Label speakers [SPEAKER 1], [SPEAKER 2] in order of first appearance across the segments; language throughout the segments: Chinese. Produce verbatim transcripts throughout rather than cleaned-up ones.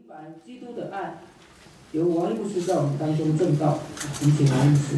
[SPEAKER 1] 白基督的爱，由王牧师在我们当中证道，请请王牧师。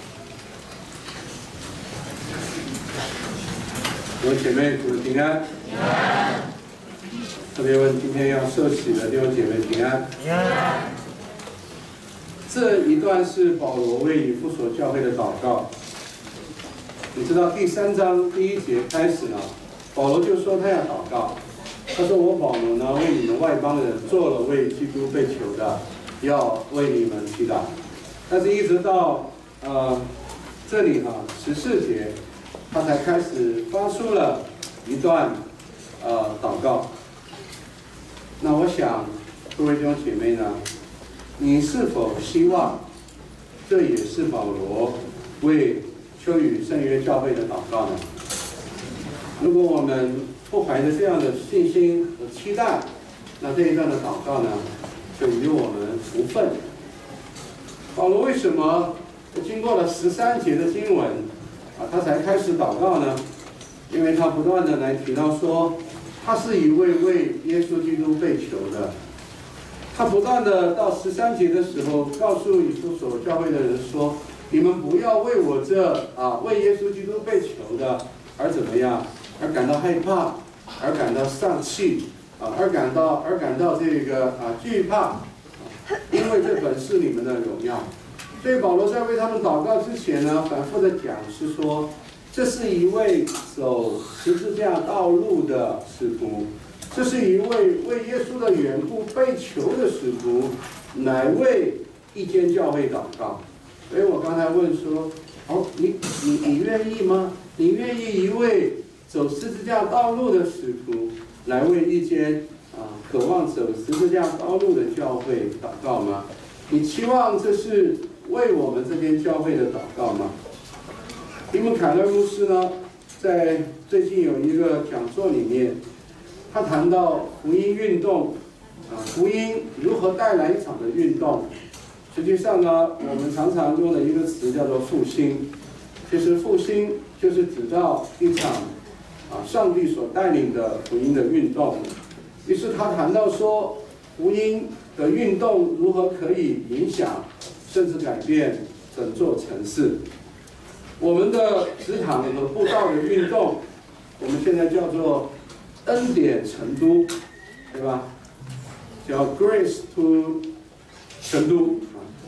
[SPEAKER 2] 各位姐妹，主平安。平安。特别问今天要受洗的弟兄姐妹平安。平安。这一段是保罗为以弗所教会的祷告。你知道第三章第一节开始呢，保罗就说他要祷告。他说：“我保罗呢，为你们外邦人做了为基督被囚的，要为你们祈祷。”但是，一直到呃这里哈十四节，他才开始发出了一段呃祷告。那我想，各位弟兄姐妹呢，你是否希望这也是保罗为秋雨圣约教会的祷告呢？如果我们不怀着这样的信心和期待，那这一段的祷告呢，就与我们无份。保罗为什么经过了十三节的经文啊，他才开始祷告呢？因为他不断的来提到说，他是一位为耶稣基督被囚的。他不断的到十三节的时候，告诉以弗所教会的人说：“你们不要为我这啊为耶稣基督被囚的而怎么样？”而感到害怕，而感到丧气，啊，而感到而感到这个啊惧怕，因为这本是你们的荣耀。所以保罗在为他们祷告之前呢，反复的讲是说，这是一位走十字架道路的使徒，这是一位为耶稣的缘故被囚的使徒，来为一间教会祷告。所以我刚才问说，哦，你你你愿意吗？你愿意一位走十字架道路的使徒，来为一间啊渴望走十字架道路的教会祷告吗？你期望这是为我们这间教会的祷告吗？提姆凯勒牧师呢，在最近有一个讲座里面，他谈到福音运动啊，福音如何带来一场的运动。实际上呢，我们常常用的一个词叫做复兴。其实复兴就是指到一场啊，上帝所带领的福音的运动。于是他谈到说，福音的运动如何可以影响甚至改变整座城市。我们的职场和布道的运动，我们现在叫做恩典成都，对吧？叫 Grace to 成都。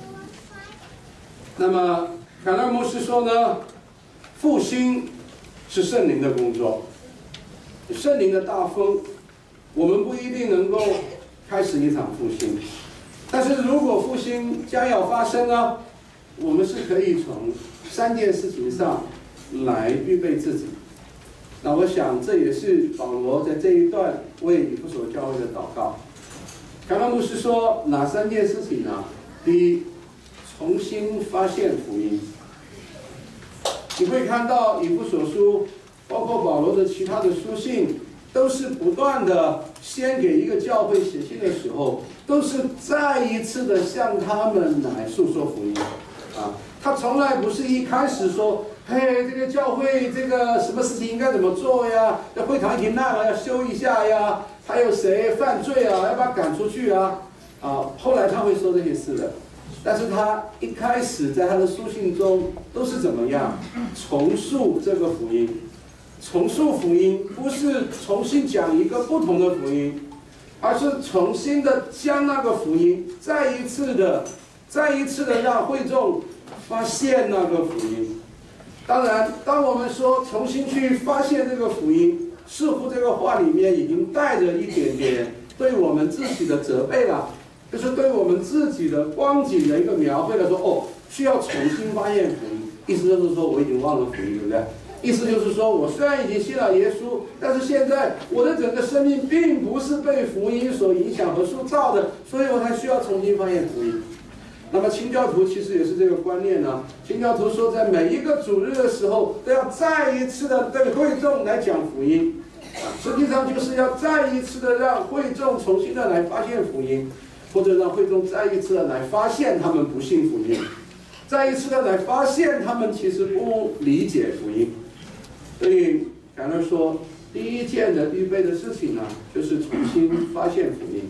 [SPEAKER 2] 那么凯勒牧师说呢，复兴是圣灵的工作，圣灵的大风，我们不一定能够开始一场复兴，但是如果复兴将要发生呢，我们是可以从三件事情上来预备自己。那我想这也是保罗在这一段为以弗所教会的祷告。凯勒牧师说哪三件事情呢？第一，重新发现福音。你会看到以弗所书，包括保罗的其他的书信，都是不断的先给一个教会写信的时候，都是再一次的向他们来诉说福音啊。他从来不是一开始说，嘿，这个教会这个什么事情应该怎么做呀？这会堂已经烂了，要修一下呀。还有谁犯罪啊？要把他赶出去啊？啊，后来他会说这些事的。但是他一开始在他的书信中都是怎么样重述这个福音？重述福音不是重新讲一个不同的福音，而是重新的将那个福音再一次的、再一次的让会众发现那个福音。当然，当我们说重新去发现这个福音，似乎这个话里面已经带着一点点对我们自己的责备了。就是对我们自己的光景的一个描绘了，说哦，需要重新发现福音，意思就是说我已经忘了福音，对不对？意思就是说我虽然已经信了耶稣，但是现在我的整个生命并不是被福音所影响和塑造的，所以我才需要重新发现福音。那么清教徒其实也是这个观念呢。清教徒说，在每一个主日的时候，都要再一次的对会众来讲福音，实际上就是要再一次的让会众重新的来发现福音。或者让会众再一次的来发现他们不信福音，再一次的来发现他们其实不理解福音。所以凯勒说，第一件的预备的事情呢，就是重新发现福音。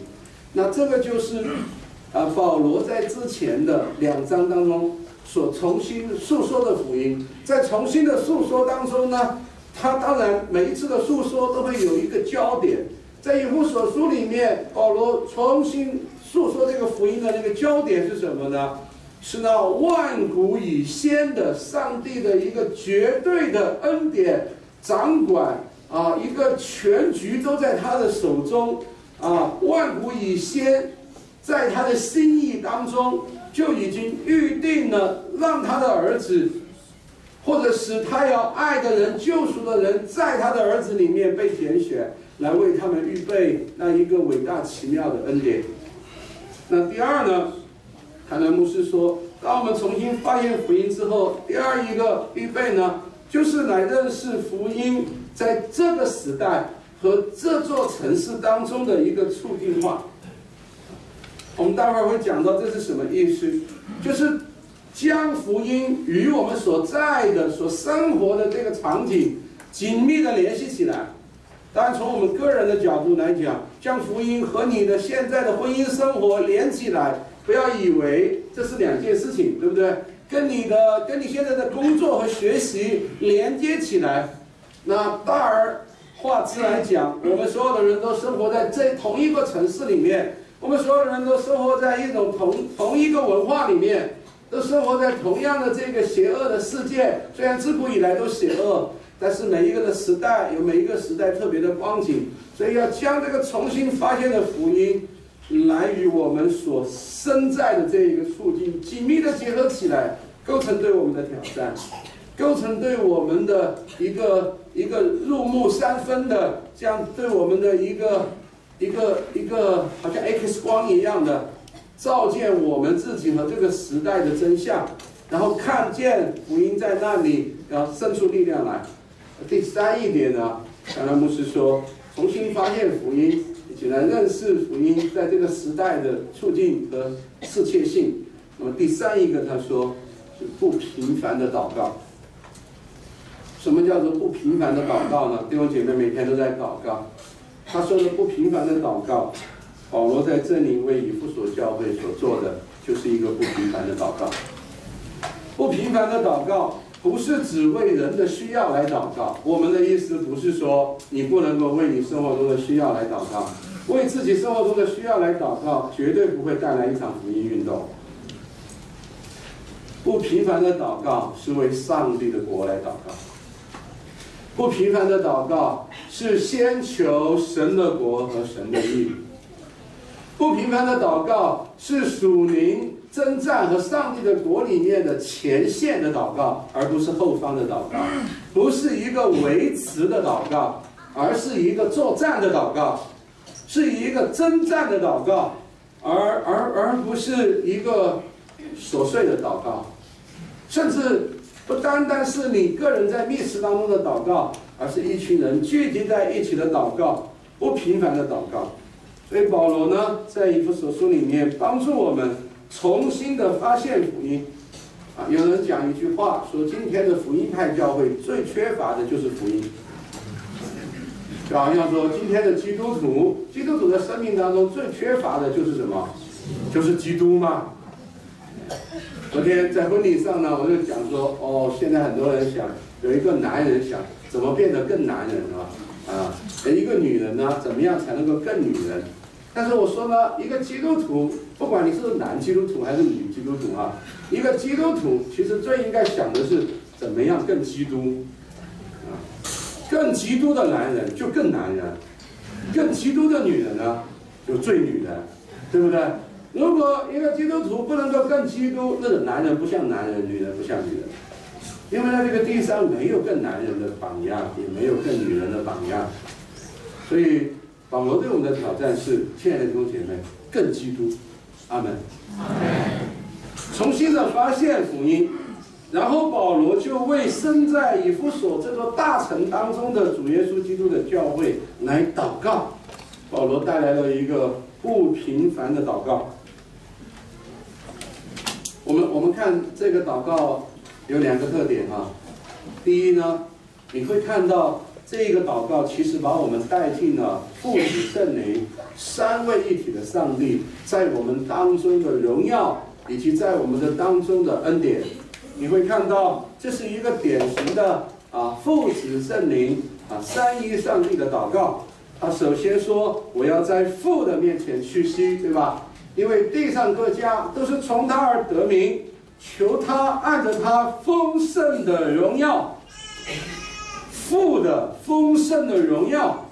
[SPEAKER 2] 那这个就是啊，保罗在之前的两章当中所重新诉说的福音。在重新的诉说当中呢，他当然每一次的诉说都会有一个焦点。在以弗所书里面，保罗重新诉说这个福音的那个焦点是什么呢？是那万古以先的上帝的一个绝对的恩典掌管啊，一个全局都在他的手中啊，万古以先，在他的心意当中就已经预定了，让他的儿子，或者使他要爱的人、救赎的人，在他的儿子里面被拣选，来为他们预备那一个伟大奇妙的恩典。那第二呢？凯南牧师说，当我们重新发现福音之后，第二一个预备呢，就是来认识福音在这个时代和这座城市当中的一个促进化。我们待会儿会讲到这是什么意思，就是将福音与我们所在的、所生活的这个场景紧密的联系起来。当然，从我们个人的角度来讲，将福音和你的现在的婚姻生活连起来。不要以为这是两件事情，对不对？跟你的、跟你现在的工作和学习连接起来。那大而化之来讲，我们所有的人都生活在这同一个城市里面，我们所有的人都生活在一种同同一个文化里面，都生活在同样的这个邪恶的世界。虽然自古以来都邪恶，但是每一个的时代有每一个时代特别的光景，所以要将这个重新发现的福音，来与我们所身在的这一个处境紧密的结合起来，构成对我们的挑战，构成对我们的一个一个入木三分的这样对我们的一个一个一个好像 X 光一样的照见我们自己和这个时代的真相，然后看见福音在那里，然后生出力量来。第三一点呢，刚才牧师说，重新发现福音。一起来认识福音在这个时代的处境和适切性。那么第三一个，他说是不平凡的祷告。什么叫做不平凡的祷告呢？弟兄姐妹每天都在祷告。他说的不平凡的祷告，保罗在这里为以弗所教会所做的，就是一个不平凡的祷告。不平凡的祷告不是只为人的需要来祷告。我们的意思不是说你不能够为你生活中的需要来祷告，为自己生活中的需要来祷告，绝对不会带来一场福音运动。不平凡的祷告是为上帝的国来祷告。不平凡的祷告是先求神的国和神的义。不平凡的祷告是属灵征战和上帝的国里面的前线的祷告，而不是后方的祷告；不是一个维持的祷告，而是一个作战的祷告，是一个征战的祷告，而而而不是一个琐碎的祷告，甚至不单单是你个人在密室当中的祷告，而是一群人聚集在一起的祷告，不平凡的祷告。所以保罗呢，在以弗所书里面帮助我们重新的发现福音。啊，有人讲一句话说，今天的福音派教会最缺乏的就是福音。就好像说，今天的基督徒，基督徒的生命当中最缺乏的就是什么？就是基督嘛。昨天在婚礼上呢，我就讲说，哦，现在很多人想，有一个男人想怎么变得更男人啊？啊，一个女人呢，怎么样才能够更女人？但是我说呢，一个基督徒，不管你是男基督徒还是女基督徒啊，一个基督徒其实最应该想的是怎么样更基督啊，更基督的男人就更男人，更基督的女人呢就最女人，对不对？如果一个基督徒不能够更基督，那个男人不像男人，女人不像女人，因为在这个地上没有更男人的榜样，也没有更女人的榜样，所以保罗对我们的挑战是，亲爱的弟兄姐妹，更基督，阿门。重新的发现福音，然后保罗就为身在以弗所这座大城当中的主耶稣基督的教会来祷告。保罗带来了一个不平凡的祷告。我们我们看这个祷告有两个特点啊。第一呢，你会看到这一个祷告其实把我们带进了父子圣灵三位一体的上帝在我们当中的荣耀，以及在我们的当中的恩典。你会看到，这是一个典型的啊父子圣灵啊三一上帝的祷告。他首先说：“我要在父的面前屈膝，对吧？因为地上各家都是从他而得名，求他按着他丰盛的荣耀。”父的丰盛的荣耀，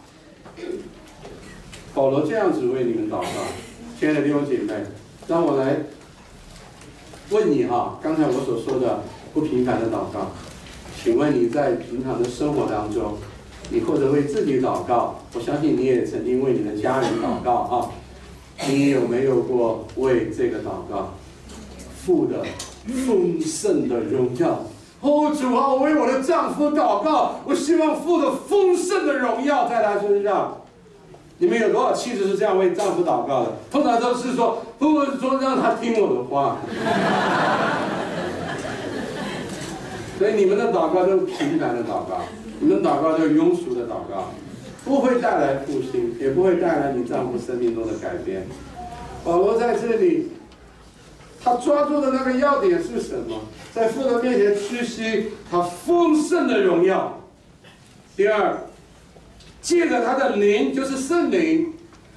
[SPEAKER 2] 保罗这样子为你们祷告。亲爱的弟兄姐妹，让我来问你哈，刚才我所说的不平凡的祷告，请问你在平常的生活当中，你或者为自己祷告，我相信你也曾经为你的家人祷告啊，你有没有过为这个祷告？父的丰盛的荣耀。哦，主啊，我为我的丈夫祷告，我希望父的丰盛的荣耀在他身上。你们有多少妻子是这样为丈夫祷告的？通常都是说，父说让他听我的话。所以你们的祷告都是平凡的祷告，你们祷告都是庸俗的祷告，不会带来复兴，也不会带来你丈夫生命中的改变。保罗在这里，他抓住的那个要点是什么？在父的面前屈膝，他丰盛的荣耀。第二，借着他的灵，就是圣灵。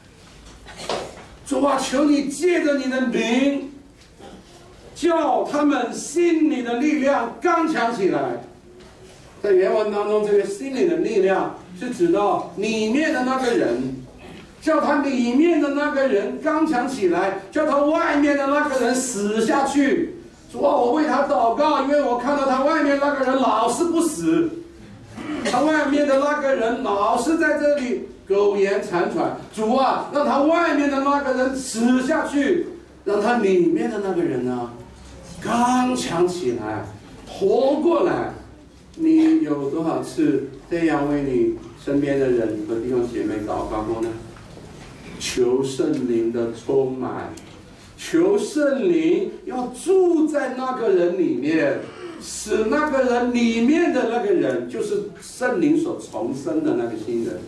[SPEAKER 2] 主啊，求你借着你的灵，叫他们心里的力量刚强起来。在原文当中，这个心里的力量是指到里面的那个人，叫他里面的那个人刚强起来，叫他外面的那个人死下去。主啊，我为他祷告，因为我看到他外面那个人老是不死，他外面的那个人老是在这里苟延残喘。主啊，让他外面的那个人死下去，让他里面的那个人呢刚强起来，活过来。你有多少次这样为你身边的人和弟兄姐妹祷告过呢？求圣灵的充满，求圣灵要住在那个人里面，使那个人里面的那个人，就是圣灵所重生的那个新人，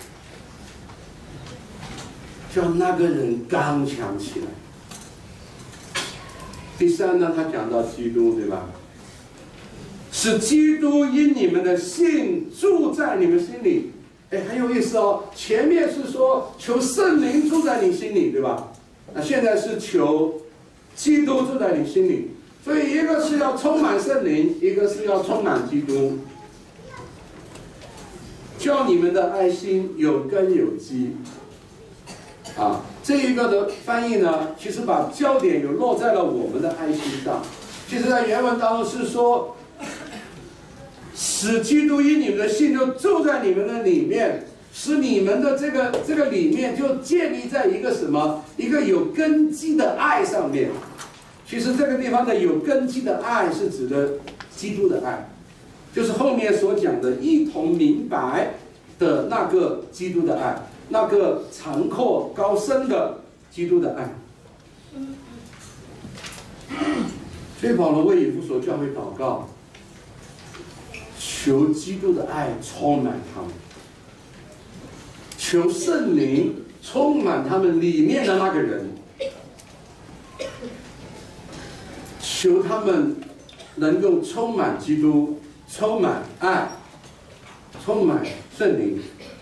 [SPEAKER 2] 叫那个人刚强起来。第三呢，他讲到基督，对吧？使基督因你们的信住在你们心里。哎，很有意思哦。前面是说求圣灵住在你心里，对吧？那现在是求基督住在你心里。所以一个是要充满圣灵，一个是要充满基督，叫你们的爱心有根有基。啊，这一个的翻译呢，其实把焦点有落在了我们的爱心上。其实，在原文当中是说，使基督因你们的信就住在你们的里面，使你们的这个这个里面就建立在一个什么？一个有根基的爱上面。其实这个地方的有根基的爱是指的基督的爱，就是后面所讲的一同明白的那个基督的爱，那个长阔高深的基督的爱。所以保罗为以弗所教会祷告，求基督的爱充满他们，求圣灵充满他们里面的那个人，求他们能够充满基督，充满爱，充满圣灵，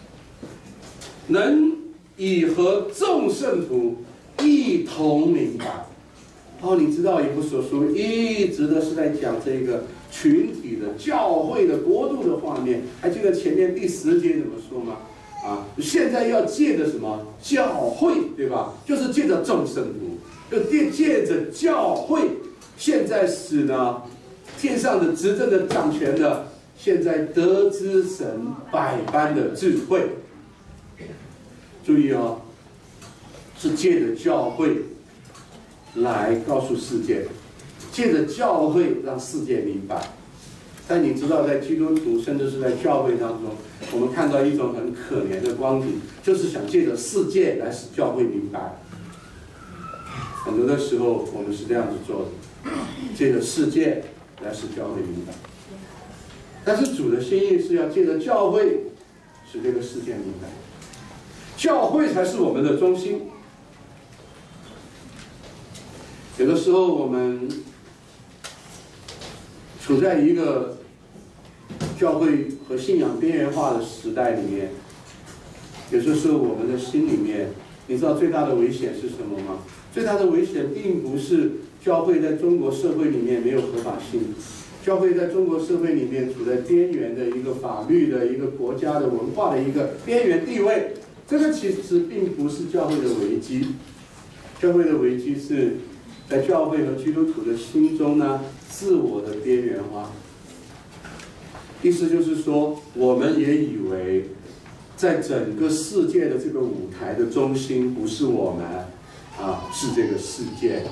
[SPEAKER 2] 能以和众圣徒一同明白。哦，你知道以弗所书一直的是在讲这个群体的教会的国度的画面，还记得前面第十节怎么说吗？啊，现在要借着什么教会，对吧？就是借着众圣徒，就借借着教会，现在使呢天上的执政的掌权的，现在得知神百般的智慧。注意哦，是借着教会来告诉世界，借着教会让世界明白。但你知道，在基督徒甚至是在教会当中，我们看到一种很可怜的光景，就是想借着世界来使教会明白。很多的时候，我们是这样子做的，借着世界来使教会明白。但是主的心意是要借着教会使这个世界明白。教会才是我们的中心。有的时候我们处在一个教会和信仰边缘化的时代里面，有些时候我们的心里面，你知道最大的危险是什么吗？最大的危险并不是教会在中国社会里面没有合法性，教会在中国社会里面处在边缘的一个法律的一个国家的文化的一个边缘地位，这个其实并不是教会的危机。教会的危机是在教会和基督徒的心中呢，自我的边缘化。意思就是说，我们也以为在整个世界的这个舞台的中心不是我们啊，是这个世界。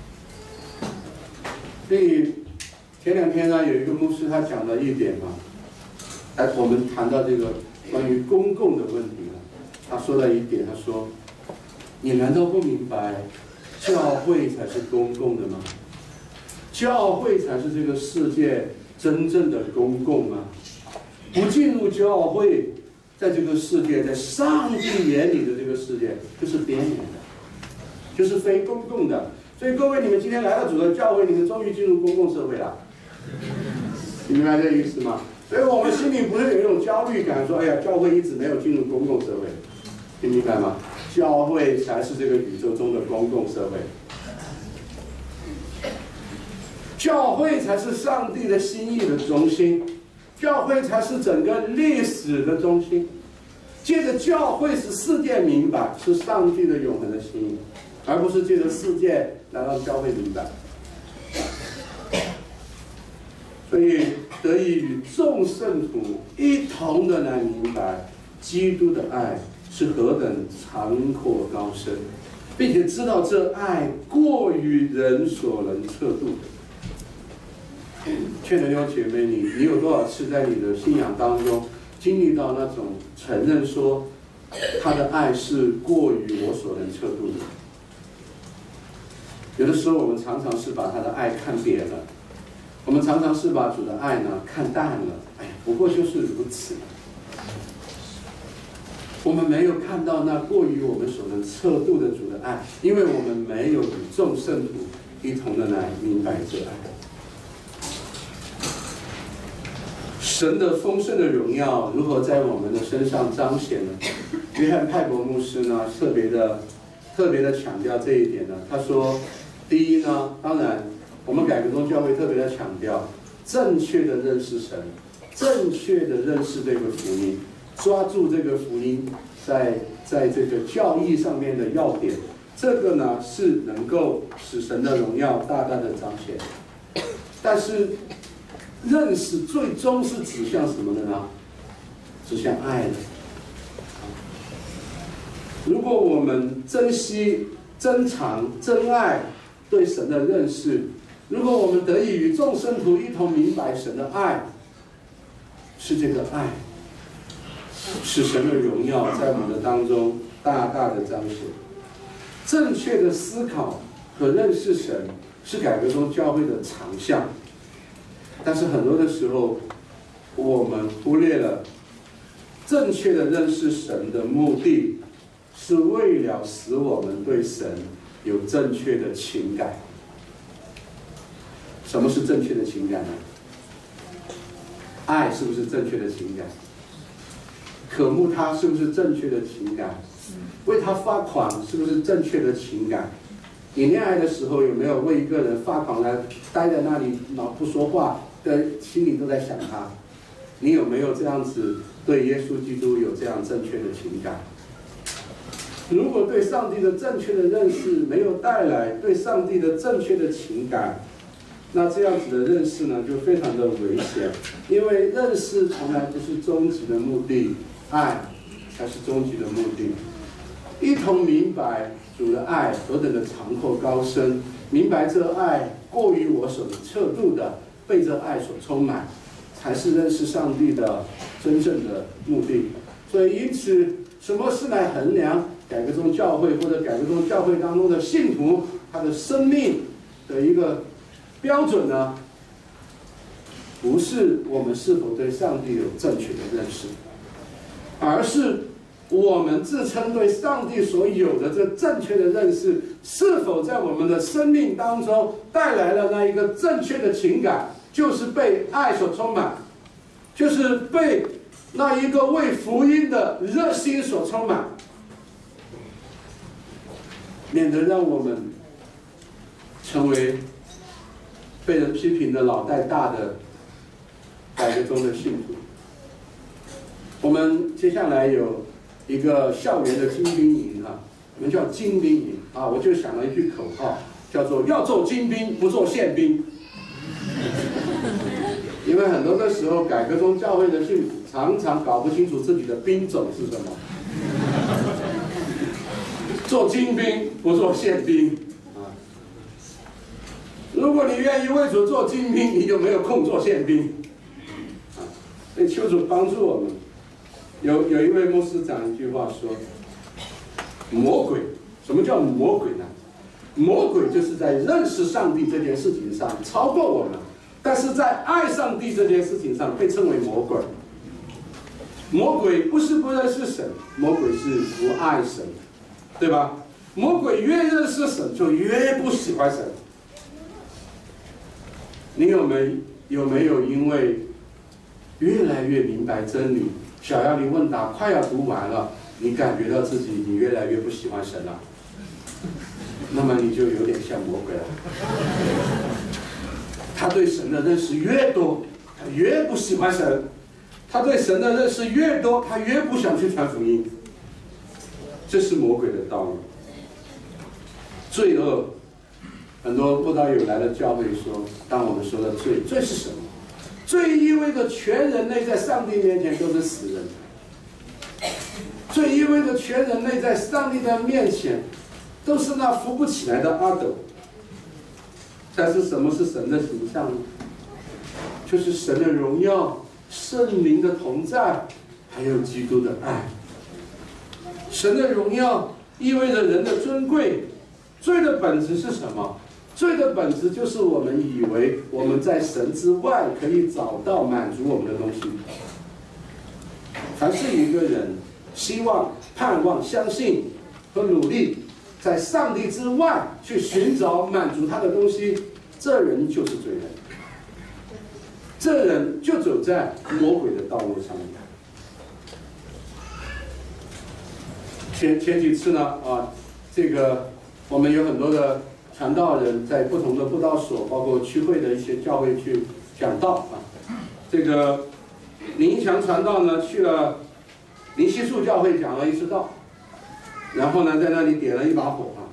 [SPEAKER 2] 所以前两天呢，有一个牧师他讲了一点嘛，哎，我们谈到这个关于公共的问题呢，他说了一点，他说：“你难道不明白，教会才是公共的吗？教会才是这个世界真正的公共吗？不进入教会，在这个世界，在上帝眼里的这个世界，就是边缘的，就是非公共的。所以各位，你们今天来到主的教会，你们终于进入公共社会了，你明白这个意思吗？所以我们心里不是有一种焦虑感，说：哎呀，教会一直没有进入公共社会，你明白吗？教会才是这个宇宙中的公共社会。教会才是上帝的心意的中心，教会才是整个历史的中心。借着教会使世界明白是上帝的永恒的心意，而不是借着世界来让教会明白。所以得以与众圣徒一同的来明白基督的爱是何等长阔高深，并且知道这爱过于人所能测度的。劝弟兄姐妹，你你有多少次在你的信仰当中经历到那种承认说他的爱是过于我所能测度的？有的时候我们常常是把他的爱看扁了，我们常常是把主的爱呢看淡了。哎呀，不过就是如此。我们没有看到那过于我们所能测度的主的爱，因为我们没有与众圣徒一同的来明白这爱。神的丰盛的荣耀如何在我们的身上彰显呢？约翰派伯牧师呢，特别的、特别的强调这一点呢。他说，第一呢，当然我们改革宗教会特别的强调正确的认识神，正确的认识这个福音，抓住这个福音在在这个教义上面的要点，这个呢是能够使神的荣耀大大的彰显。但是认识最终是指向什么的呢？指向爱的。如果我们珍惜、珍藏、珍爱对神的认识，如果我们得以与众圣徒一同明白神的爱，是这个爱使神的荣耀在我们的当中大大的彰显。正确的思考和认识神是改革宗教会的长项。但是很多的时候，我们忽略了正确的认识神的目的，是为了使我们对神有正确的情感。什么是正确的情感呢？爱是不是正确的情感？渴慕他是不是正确的情感？为他发狂是不是正确的情感？你恋爱的时候有没有为一个人发狂来待在那里，老不说话？的心里都在想他，你有没有这样子对耶稣基督有这样正确的情感？如果对上帝的正确的认识没有带来对上帝的正确的情感，那这样子的认识呢，就非常的危险。因为认识从来不是终极的目的，爱才是终极的目的。一同明白主的爱何等的长阔高深，明白这爱过于我所能测度的。被这爱所充满，才是认识上帝的真正的目的。所以，因此，什么是来衡量改革宗教会或者改革宗教会当中的信徒他的生命的一个标准呢？不是我们是否对上帝有正确的认识， 而是我们自称对上帝所有的这正确的认识，是否在我们的生命当中带来了那一个正确的情感，就是被爱所充满，就是被那一个为福音的热心所充满，免得让我们成为被人批评的脑袋大的改革中的信徒。我们接下来有一个校园的精兵营啊，我们叫精兵营啊，我就想了一句口号，叫做要做精兵，不做宪兵。因为很多的时候，改革中教会的信徒常常搞不清楚自己的兵种是什么，做精兵不做宪兵啊。如果你愿意为主做精兵，你就没有空做宪兵啊。所以求主帮助我们。有有一位牧师讲一句话说：“魔鬼，什么叫魔鬼呢？魔鬼就是在认识上帝这件事情上超过我们，但是在爱上帝这件事情上被称为魔鬼。魔鬼不是不认识神，魔鬼是不爱神，对吧？魔鬼越认识神，就越不喜欢神。你有没有没有因为越来越明白真理？”小要你问答快要读完了，你感觉到自己你越来越不喜欢神了，那么你就有点像魔鬼了。他对神的认识越多，他越不喜欢神；他对神的认识越多，他越不想去传福音。这是魔鬼的道路。罪恶，很多布道友来的教会说，当我们说的罪，罪是什么？罪意味着全人类在上帝面前都是死人，罪意味着全人类在上帝的面前都是那扶不起来的阿斗。但是什么是神的形象呢？就是神的荣耀、圣灵的同在，还有基督的爱。神的荣耀意味着人的尊贵，罪的本质是什么？罪的本质就是我们以为我们在神之外可以找到满足我们的东西。凡是一个人希望、盼望、相信和努力在上帝之外去寻找满足他的东西，这人就是罪人，这人就走在魔鬼的道路上面。前前几次呢，啊，这个我们有很多的传道人在不同的布道所，包括区会的一些教会去讲道啊。这个林一强传道呢，去了林西树教会讲了一次道，然后呢，在那里点了一把火啊。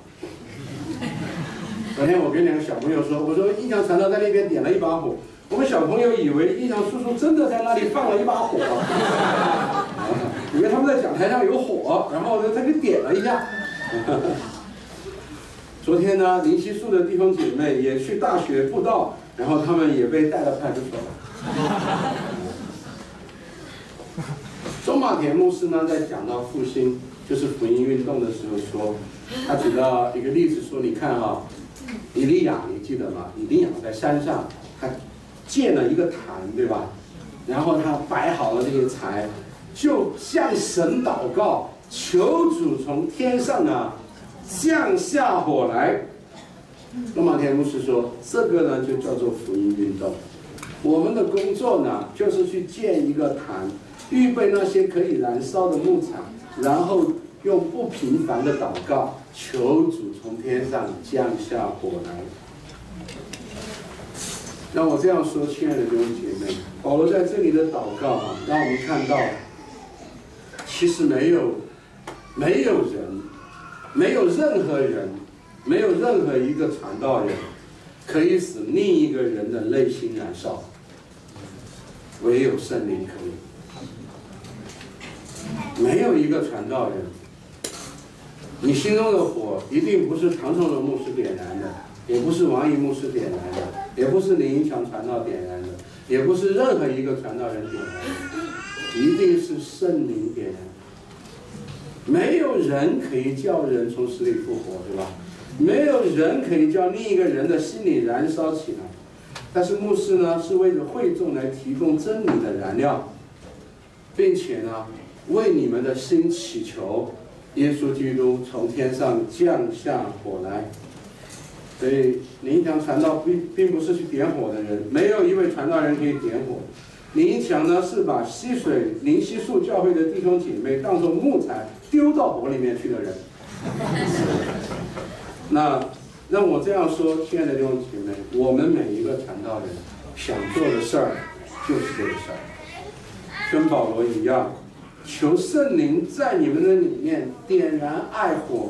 [SPEAKER 2] 昨天我跟两个小朋友说，我说一强传道在那边点了一把火，我们小朋友以为一强叔叔真的在那里放了一把火啊，以为他们在讲台上有火，然后呢他就点了一下。昨天呢，林西树的弟兄姐妹也去大学布道，然后他们也被带到派出所了。周马田牧师呢，在讲到复兴，就是福音运动的时候说，他举到一个例子说，你看啊，以利亚，你记得吗？以利亚在山上，他建了一个坛，对吧？然后他摆好了这些柴，就向神祷告，求主从天上啊降下火来。罗马田牧师说，这个呢就叫做福音运动。我们的工作呢，就是去建一个坛，预备那些可以燃烧的木材，然后用不平凡的祷告，求主从天上降下火来。让我这样说，亲爱的弟兄姐妹，保罗在这里的祷告啊，让我们看到，其实没有，没有人，没有任何人，没有任何一个传道人，可以使另一个人的内心燃烧，唯有圣灵可以。没有一个传道人，你心中的火一定不是唐崇荣牧师点燃的，也不是王怡牧师点燃的，也不是林一强传道点燃的，也不是任何一个传道人点燃的，一定是圣灵点燃。没有人可以叫人从死里复活，对吧？没有人可以叫另一个人的心里燃烧起来。但是牧师呢，是为了会众来提供真理的燃料，并且呢， 为你们的心祈求，耶稣基督从天上降下火来。所以林一强传道并并不是去点火的人，没有一位传道人可以点火。林一强呢是把溪水灵溪树教会的弟兄姐妹当作木材丢到火里面去的人。那让我这样说，亲爱的弟兄姐妹，我们每一个传道人想做的事儿就是这个事儿，跟保罗一样，求圣灵在你们的里面点燃爱火，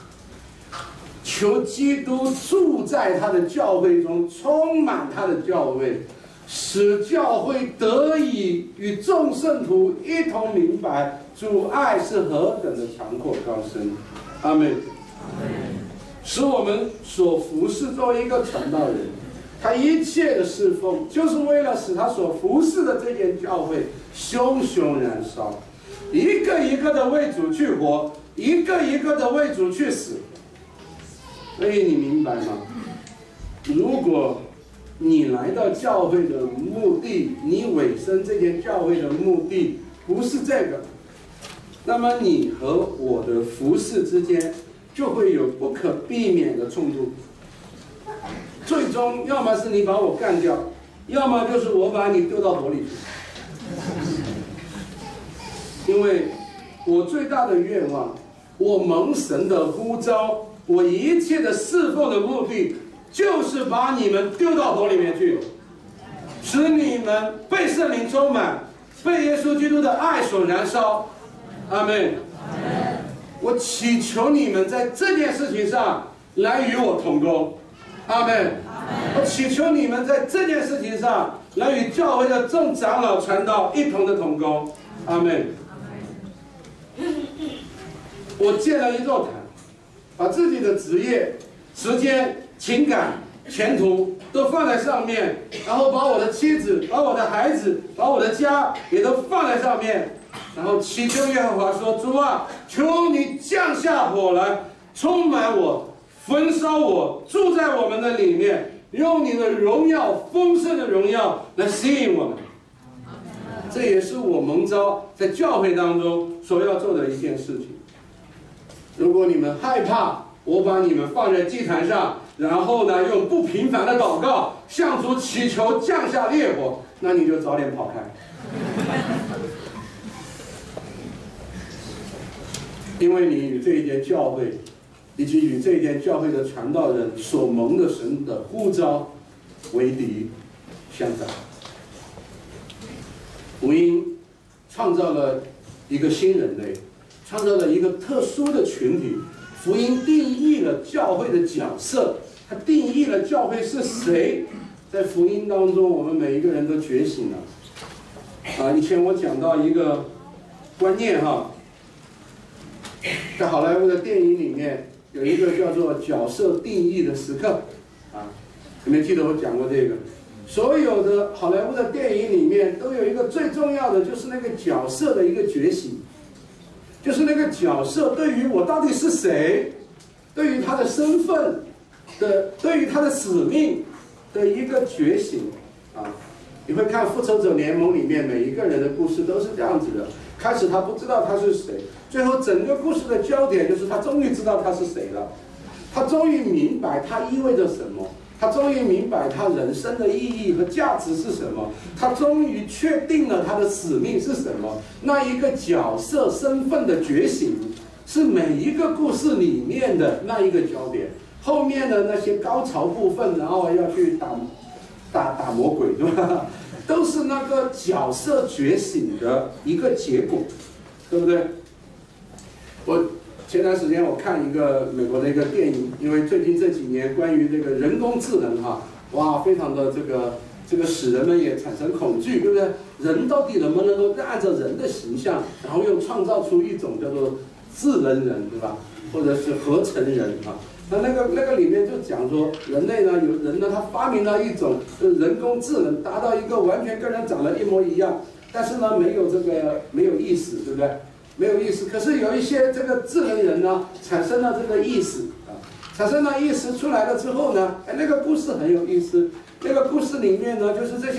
[SPEAKER 2] 求基督住在他的教会中，充满他的教会，使教会得以与众圣徒一同明白主爱是何等的长阔高深。阿们。使我们所服侍作为一个传道人，他一切的侍奉，就是为了使他所服侍的这间教会熊熊燃烧，一个一个的为主去活，一个一个的为主去死。所以你明白吗？如果你来到教会的目的，你委身这间教会的目的不是这个，那么你和我的服侍之间就会有不可避免的冲突。最终，要么是你把我干掉，要么就是我把你丢到火里去。因为我最大的愿望，我蒙神的呼召，我一切的侍奉的目的，就是把你们丢到火里面去，使你们被圣灵充满，被耶稣基督的爱所燃烧。阿们。我祈求你们在这件事情上来与我同工。阿们。我祈求你们在这件事情上来与教会的众长老传道一同的同工。阿们。我建了一座坛，把自己的职业、时间、情感、前途都放在上面，然后把我的妻子、把我的孩子、把我的家也都放在上面，然后祈求耶和华说：主啊，求你降下火来，充满我，焚烧我，住在我们的里面，用你的荣耀、丰盛的荣耀来吸引我们。这也是我蒙召在教会当中所要做的一件事情。如果你们害怕我把你们放在祭坛上，然后呢用不平凡的祷告向主祈求降下烈火，那你就早点跑开。因为你与这一间教会，以及与这一间教会的传道人所蒙的神的呼召为敌相反。福音创造了一个新人类，创造了一个特殊的群体。福音定义了教会的角色，它定义了教会是谁。在福音当中，我们每一个人都觉醒了。啊，以前我讲到一个观念哈，在好莱坞的电影里面有一个叫做角色定义的时刻啊，有没有记得我讲过这个？所有的好莱坞的电影里面都有一个最重要的，就是那个角色的一个觉醒。就是那个角色对于我到底是谁，对于他的身份的，对于他的使命的一个觉醒啊！你会看《复仇者联盟》里面每一个人的故事都是这样子的。开始他不知道他是谁，最后整个故事的焦点就是他终于知道他是谁了，他终于明白他意味着什么。他终于明白他人生的意义和价值是什么，他终于确定了他的使命是什么。那一个角色身份的觉醒，是每一个故事里面的那一个焦点。后面的那些高潮部分，然后要去打打打魔鬼，对吧？都是那个角色觉醒的一个结果，对不对？我。前段时间我看一个美国的一个电影，因为最近这几年关于这个人工智能哈，哇，非常的这个这个使人们也产生恐惧，对不对？人到底能不能够按照人的形象，然后又创造出一种叫做智能人，对吧？或者是合成人啊？那那个那个里面就讲说，人类呢，有人呢，他发明了一种人工智能，达到一个完全跟人长得一模一样，但是呢，没有这个没有意识，对不对？没有意思，可是有一些这个智能人呢，产生了这个意识啊，产生了意识出来了之后呢，哎，那个故事很有意思。那个故事里面呢，就是这些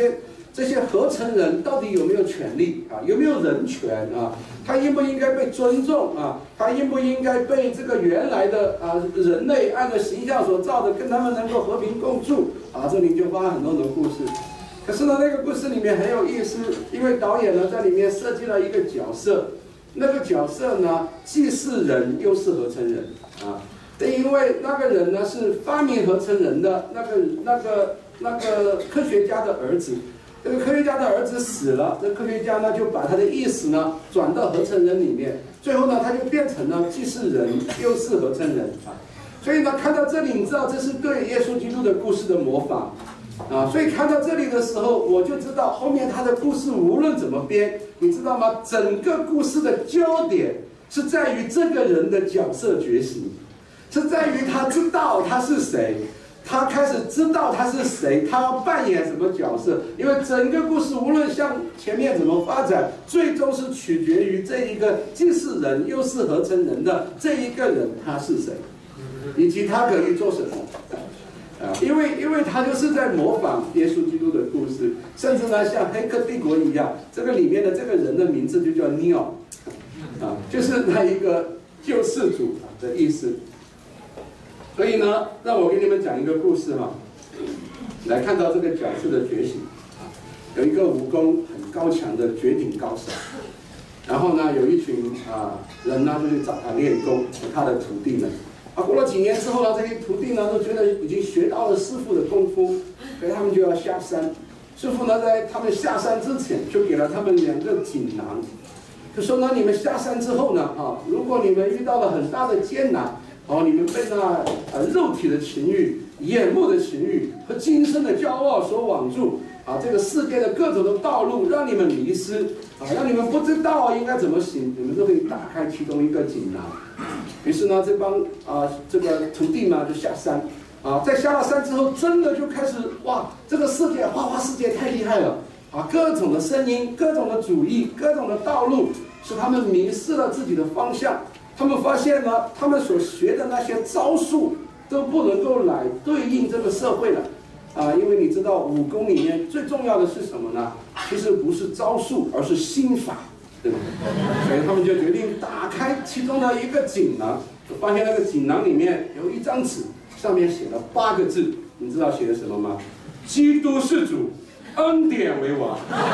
[SPEAKER 2] 这些合成人到底有没有权利啊？有没有人权啊？他应不应该被尊重啊？他应不应该被这个原来的啊人类按照形象所造的，跟他们能够和平共处啊？这里就发生很多的故事。可是呢，那个故事里面很有意思，因为导演呢在里面设计了一个角色，那个角色呢既是人又是合成人啊。因为那个人呢是发明合成人的那个那个那个科学家的儿子。这个科学家的儿子死了，这科学家呢就把他的意识呢转到合成人里面，最后呢他就变成了既是人又是合成人啊。所以呢看到这里，你知道这是对耶稣基督的故事的模仿啊。所以看到这里的时候，我就知道后面他的故事无论怎么编，你知道吗？整个故事的焦点是在于这个人的角色觉醒，是在于他知道他是谁。他开始知道他是谁，他要扮演什么角色，因为整个故事无论向前面怎么发展，最终是取决于这一个既是人又是合成人的这一个人他是谁，以及他可以做什么。啊，因为因为他就是在模仿耶稣基督的故事，甚至呢像《黑客帝国》一样，这个里面的这个人的名字就叫 Neo， 啊，就是那一个救世主的意思。所以呢，让我给你们讲一个故事哈，来看到这个角色的觉醒。有一个武功很高强的绝顶高手，然后呢，有一群啊人呢就去找他练功，他的徒弟们。啊，过了几年之后呢，这些徒弟呢都觉得已经学到了师傅的功夫，所以他们就要下山。师傅呢在他们下山之前，就给了他们两个锦囊，就说呢，你们下山之后呢，啊，如果你们遇到了很大的艰难。哦，你们被那呃肉体的情欲、眼目的情欲和今生的骄傲所网住啊，这个世界的各种的道路让你们迷失啊，让你们不知道应该怎么行，你们都可以打开其中一个锦囊。于是呢，这帮啊这个徒弟们就下山啊，在下了山之后，真的就开始哇，这个世界花花世界太厉害了啊，各种的声音、各种的主义、各种的道路，使他们迷失了自己的方向。他们发现呢，他们所学的那些招数都不能够来对应这个社会了，啊，因为你知道武功里面最重要的是什么呢？其实不是招数，而是心法，对吧？所以他们就决定打开其中的一个锦囊，就发现那个锦囊里面有一张纸，上面写了八个字，你知道写的什么吗？基督是主，恩典为王。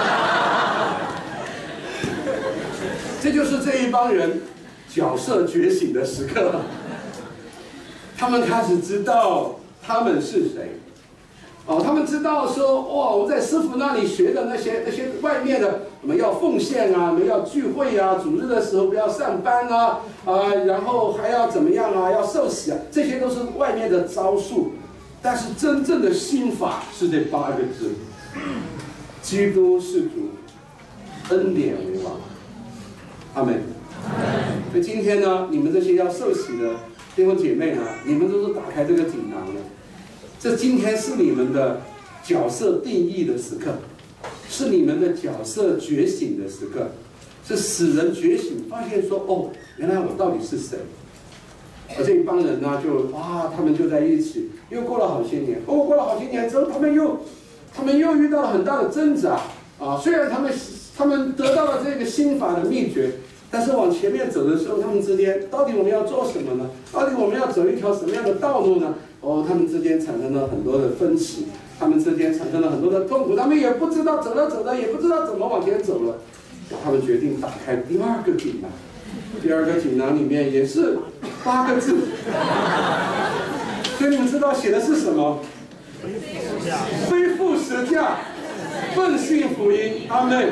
[SPEAKER 2] 这就是这一帮人角色觉醒的时刻，他们开始知道他们是谁。哦，他们知道说，哇，我在师傅那里学的那些那些外面的，我们要奉献啊，我们要聚会啊，主日的时候不要上班啊，啊，然后还要怎么样啊，要受洗啊，这些都是外面的招数。但是真正的心法是这八个字：基督是主，恩典为王。阿门。所以今天呢，你们这些要受洗的弟兄姐妹呢，你们都是打开这个锦囊了。这今天是你们的角色定义的时刻，是你们的角色觉醒的时刻，是使人觉醒，发现说，哦，原来我到底是谁。而这一帮人呢，就哇，他们就在一起，又过了好些年。哦，过了好些年之后，他们又，他们又遇到了很大的挣扎啊。虽然他们他们得到了这个心法的秘诀，但是往前面走的时候，他们之间到底我们要做什么呢？到底我们要走一条什么样的道路呢？哦，他们之间产生了很多的分歧，他们之间产生了很多的痛苦，他们也不知道走着走着，也不知道怎么往前走了。他们决定打开第二个锦囊，第二个锦囊里面也是八个字，所以你们知道写的是什么？背负十架，奉信福音。阿门。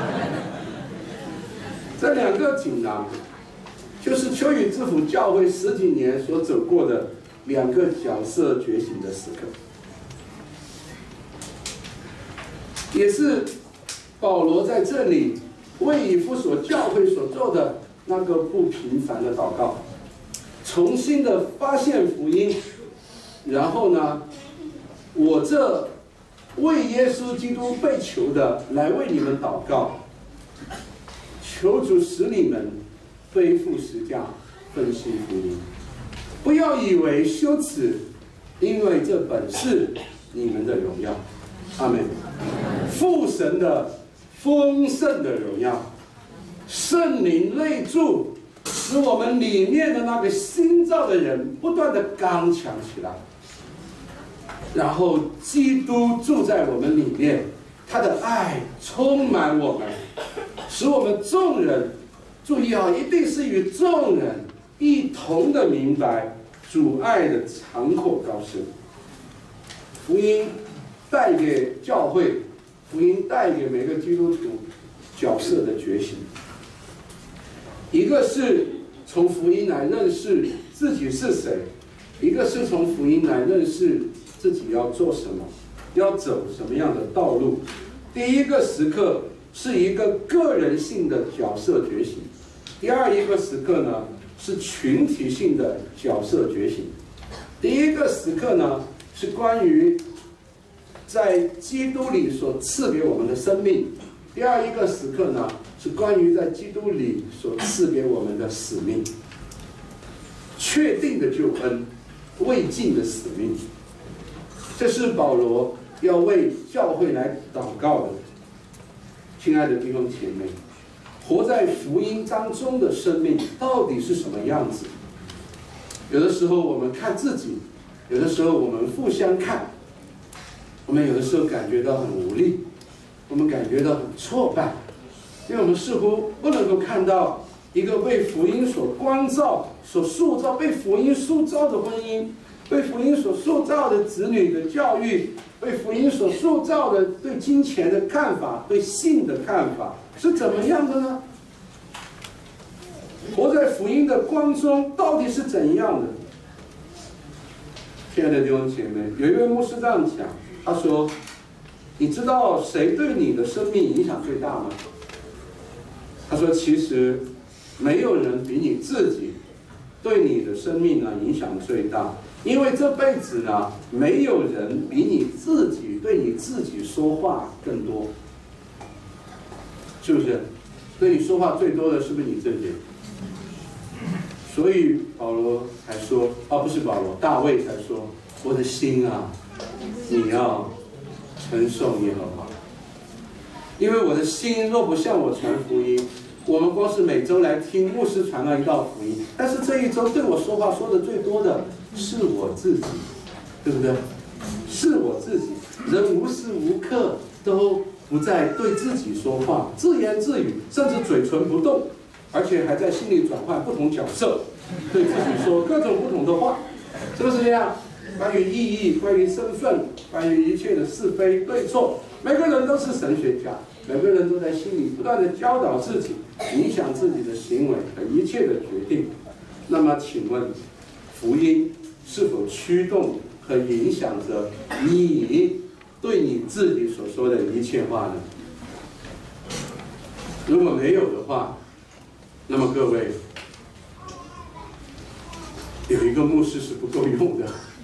[SPEAKER 2] 这两个锦囊，就是秋雨之府教会十几年所走过的两个角色觉醒的时刻，也是保罗在这里为以弗所教会所做的那个不平凡的祷告，重新的发现福音，然后呢，我这为耶稣基督被求的来为你们祷告，求主使你们背负十架，奉行福音。不要以为羞耻，因为这本是你们的荣耀。阿门。 父神的丰盛的荣耀，圣灵内住，使我们里面的那个新造的人不断的刚强起来。然后基督住在我们里面，他的爱充满我们，使我们众人，注意啊，一定是与众人一同的明白主爱的长阔高深。福音带给教会，福音带给每个基督徒角色的觉醒。一个是从福音来认识自己是谁，一个是从福音来认识自己要做什么，要走什么样的道路。第一个时刻是一个个人性的角色觉醒，第二一个时刻呢是群体性的角色觉醒。第一个时刻呢是关于在基督里所赐给我们的生命，第二一个时刻呢是关于在基督里所赐给我们的使命，确定的救恩，未尽的使命。这是保罗要为教会来祷告的。亲爱的弟兄姐妹，活在福音当中的生命到底是什么样子？有的时候我们看自己，有的时候我们互相看，我们有的时候感觉到很无力，我们感觉到很挫败，因为我们似乎不能够看到一个被福音所光照、所塑造、被福音塑造的婚姻，被福音所塑造的子女的教育，被福音所塑造的对金钱的看法、对性的看法是怎么样的呢？活在福音的光中到底是怎样的？亲爱的弟兄姐妹，有一位牧师这样讲，他说：“你知道谁对你的生命影响最大吗？”他说：“其实没有人比你自己对你的生命呢影响最大。”因为这辈子呢，没有人比你自己对你自己说话更多，是不是？对你说话最多的是不是你自己？所以保罗才说，啊，不是保罗，大卫才说：“我的心啊，你要承受耶和华，因为我的心若不向我传福音。”我们光是每周来听牧师传了一道福音，但是这一周对我说话说的最多的是我自己，对不对？是我自己。人无时无刻都不在对自己说话，自言自语，甚至嘴唇不动，而且还在心里转换不同角色，对自己说各种不同的话，是不是这样？关于意义，关于身份，关于一切的是非对错，每个人都是神学家，每个人都在心里不断的教导自己，影响自己的行为和一切的决定。那么，请问，福音是否驱动和影响着你对你自己所说的一切话呢？如果没有的话，那么各位，有一个牧师是不够用的。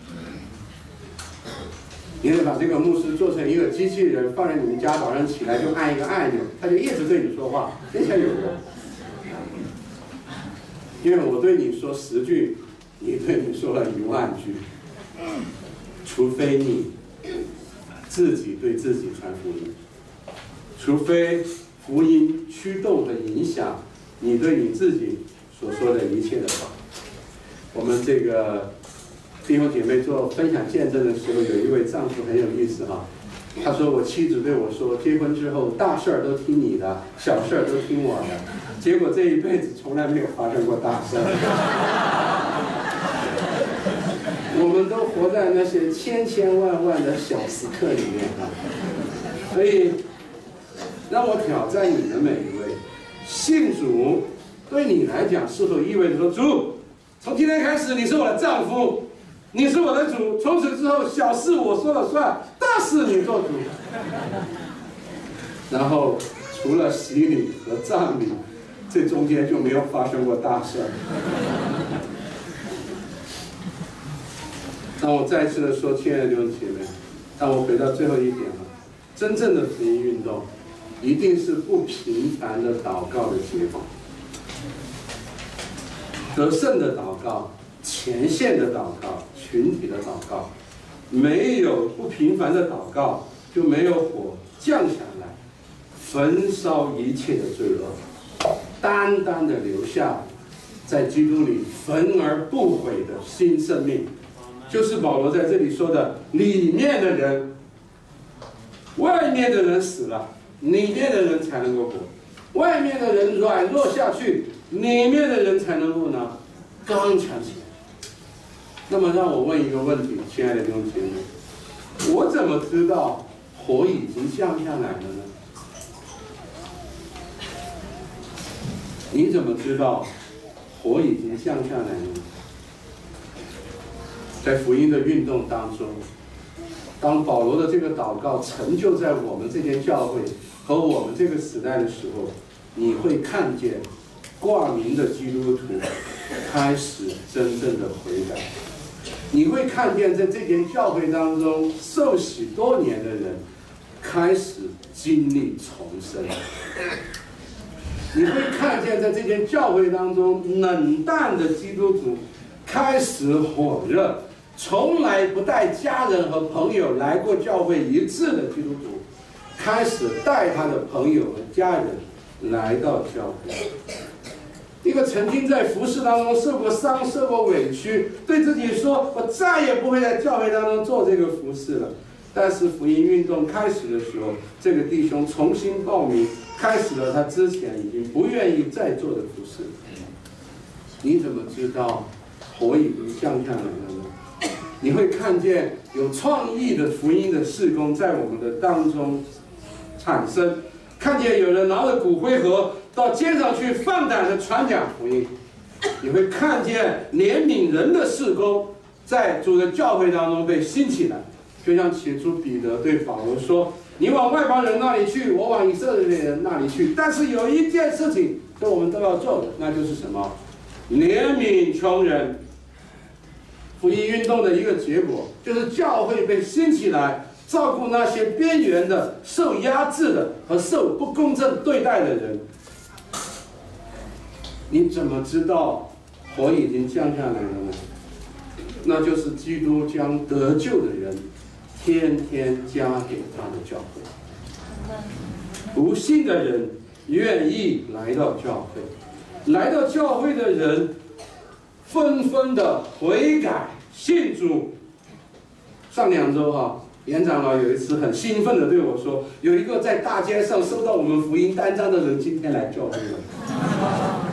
[SPEAKER 2] 你得把这个牧师做成一个机器人，放在你们家，早上起来就按一个按钮，他就一直对你说话，这才有用。因为我对你说十句，你对你说了一万句，除非你自己对自己传福音，除非福音驱动和影响你对你自己所说的一切的话。我们这个弟兄姐妹做分享见证的时候，有一位丈夫很有意思哈，他说我妻子对我说，结婚之后大事儿都听你的，小事儿都听我的，结果这一辈子从来没有发生过大事儿。我们都活在那些千千万万的小时刻里面啊，所以让我挑战你们每一位，信主对你来讲是否意味着说，主，从今天开始你是我的丈夫，你是我的主，从此之后小事我说了算，大事你做主。然后除了洗礼和葬礼，这中间就没有发生过大事。让我再次的说，亲爱的弟兄姐妹，让我回到最后一点了，真正的福音运动一定是不平凡的祷告的结果。得胜的祷告，前线的祷告，群体的祷告，没有不平凡的祷告， 就没有火降下来，焚烧一切的罪恶，单单的留下在基督里焚而不毁的新生命，就是保罗在这里说的：里面的人，外面的人死了，里面的人才能够活；外面的人软弱下去，里面的人才能够呢刚强起来。那么让我问一个问题，亲爱的弟兄姐妹，我怎么知道火已经降下来了呢？你怎么知道火已经降下来了？在福音的运动当中，当保罗的这个祷告成就在我们这间教会和我们这个时代的时候，你会看见挂名的基督徒开始真正的悔改。你会看见在这间教会当中受洗多年的人开始经历重生。你会看见在这间教会当中冷淡的基督徒开始火热，从来不带家人和朋友来过教会一次的基督徒开始带他的朋友和家人来到教会。一个曾经在服事当中受过伤、受过委屈，对自己说：“我再也不会在教会当中做这个服事了。”但是福音运动开始的时候，这个弟兄重新报名，开始了他之前已经不愿意再做的服事。你怎么知道火已经降下来了呢？你会看见有创意的福音的事工在我们的当中产生，看见有人拿着骨灰盒到街上去放胆的传讲福音，你会看见怜悯人的事工在主的教会当中被兴起来。就像起初彼得对保罗说：“你往外邦人那里去，我往以色列人那里去。但是有一件事情，这我们都要做的，那就是什么？怜悯穷人。”福音运动的一个结果，就是教会被兴起来，照顾那些边缘的、受压制的和受不公正对待的人。你怎么知道火已经降下来了呢？那就是基督将得救的人天天加给他的教会。不信的人愿意来到教会，来到教会的人纷纷的悔改信主。上两周哈，严长老有一次很兴奋的对我说，有一个在大街上收到我们福音单张的人今天来教会了。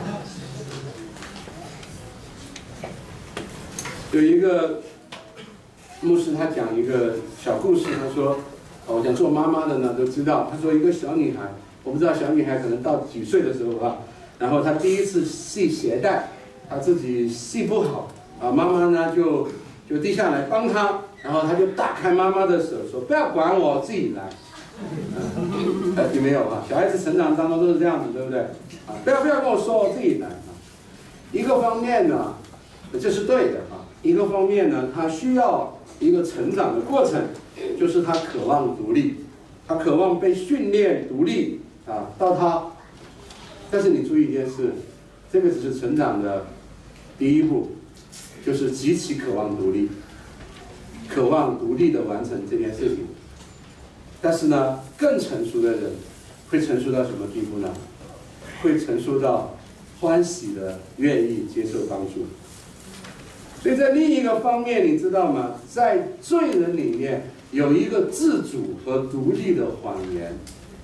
[SPEAKER 2] 有一个牧师他讲一个小故事，他说，我想做妈妈的呢都知道，他说一个小女孩，我不知道小女孩可能到几岁的时候啊，然后她第一次系鞋带，她自己系不好啊，妈妈呢就就低下来帮她，然后她就打开妈妈的手说：“不要管我，自己来。”嗯，有没有啊？小孩子成长当中都是这样子，对不对？啊，不要不要跟我说，我自己来啊。一个方面呢，这是对的啊。一个方面呢，他需要一个成长的过程，就是他渴望独立，他渴望被训练独立啊，到他。但是你注意一件事，这个只是成长的第一步，就是极其渴望独立，渴望独立的完成这件事情。但是呢，更成熟的人会成熟到什么地步呢？会成熟到欢喜的愿意接受帮助。所以在另一个方面，你知道吗？在罪人里面有一个自主和独立的谎言，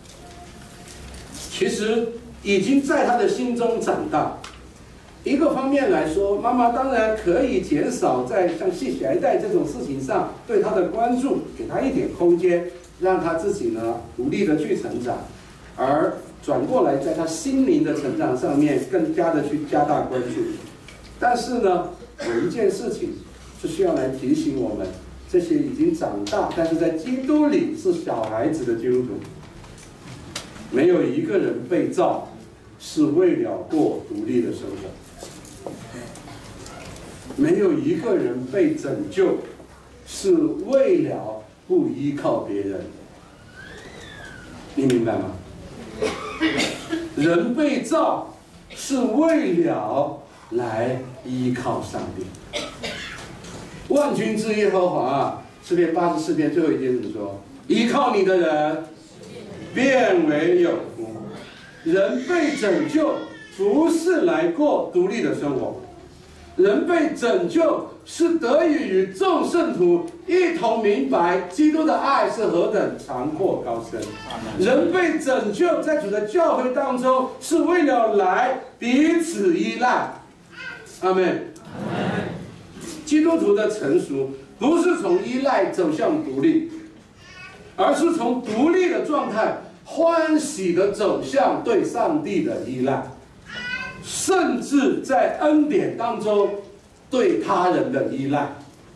[SPEAKER 2] 其实已经在他的心中长大。一个方面来说，妈妈当然可以减少在像系鞋带这种事情上对他的关注，给他一点空间，让他自己呢独立的去成长，而转过来在他心灵的成长上面更加的去加大关注。但是呢，有一件事情是需要来提醒我们，这些已经长大但是在基督里是小孩子的基督徒，没有一个人被造是为了过独立的生活，没有一个人被拯救是为了不依靠别人，你明白吗？人被造是为了来依靠上帝。万军之耶和华啊，诗篇八十四篇最后一节怎么说？ 依靠你的人变为有福。人被拯救不是来过独立的生活，人被拯救是得以与众圣徒一同明白基督的爱是何等长阔高深。人被拯救在主的教会当中，是为了来彼此依赖。阿们。基督徒的成熟不是从依赖走向独立，而是从独立的状态欢喜的走向对上帝的依赖，甚至在恩典当中对他人的依赖。